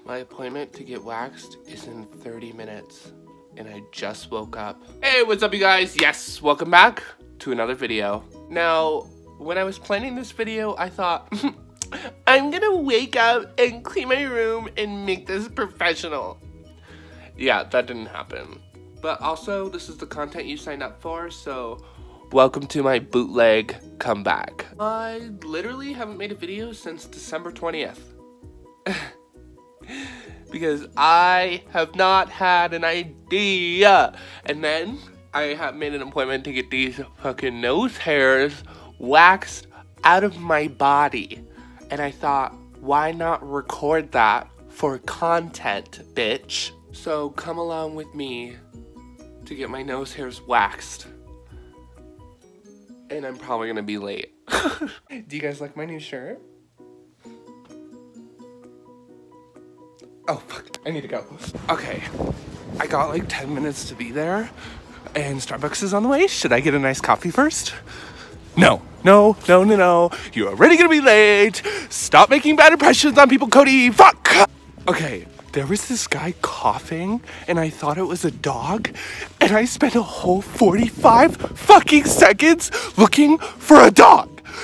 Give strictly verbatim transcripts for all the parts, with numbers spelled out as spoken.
My appointment to get waxed is in thirty minutes, and I just woke up. Hey, what's up, you guys? Yes, welcome back to another video. Now, when I was planning this video, I thought, I'm gonna wake up and clean my room and make this professional. Yeah, that didn't happen. But also, this is the content you signed up for, so welcome to my bootleg comeback. I literally haven't made a video since December twentieth. Because I have not had an idea. And then I have made an appointment to get these fucking nose hairs waxed out of my body. And I thought, why not record that for content, bitch? So come along with me to get my nose hairs waxed. And I'm probably gonna be late. Do you guys like my new shirt? Oh, fuck, I need to go. Okay, I got like ten minutes to be there, and Starbucks is on the way. Should I get a nice coffee first? No, no, no, no, no. You're already gonna be late. Stop making bad impressions on people, Cody. Fuck! Okay, there was this guy coughing, and I thought it was a dog, and I spent a whole forty-five fucking seconds looking for a dog.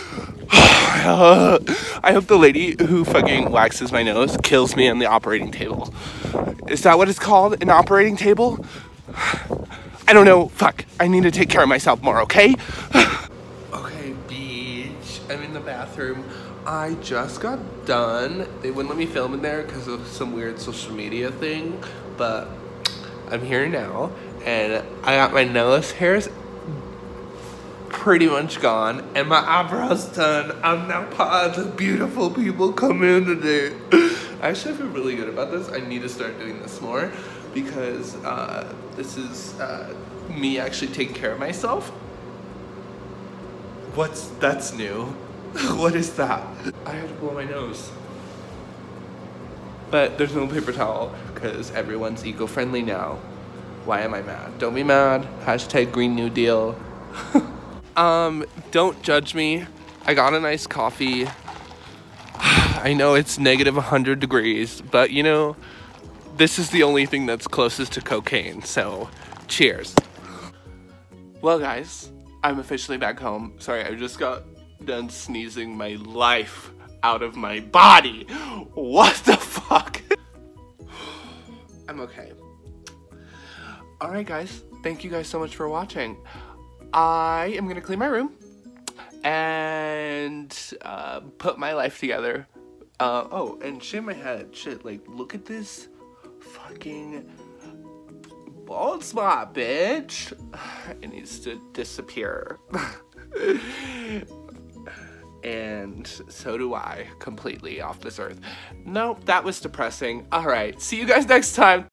I hope the lady who fucking waxes my nose kills me on the operating table. Is that what it's called? An operating table? I don't know. Fuck. I need to take care of myself more, okay? Okay, beach. I'm in the bathroom. I just got done. They wouldn't let me film in there because of some weird social media thing, but I'm here now, and I got my nose hairs pretty much gone, and my eyebrows done. I'm now part of the beautiful people community. I actually feel really good about this. I need to start doing this more because uh, this is uh, me actually taking care of myself. What's, that's new. What is that? I had to blow my nose. But there's no paper towel because everyone's eco-friendly now. Why am I mad? Don't be mad. Hashtag Green New Deal. Um, don't judge me. I got a nice coffee. I know it's negative one hundred degrees, but you know, this is the only thing that's closest to cocaine, so cheers. Well, guys, I'm officially back home. Sorry, I just got done sneezing my life out of my body. What the fuck? I'm okay. Alright, guys, thank you guys so much for watching. I am gonna clean my room and uh, put my life together. Uh, oh, and shave my head. Shit, like, look at this fucking bald spot, bitch. It needs to disappear. And so do I, completely off this earth. Nope, that was depressing. All right, see you guys next time.